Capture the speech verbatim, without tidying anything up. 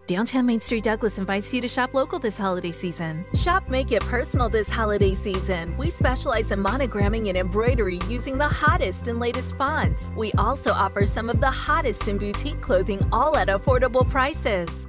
Downtown Main Street Douglas invites you to shop local this holiday season. Shop Make It Personal this holiday season. We specialize in monogramming and embroidery using the hottest and latest fonts. We also offer some of the hottest in boutique clothing, all at affordable prices.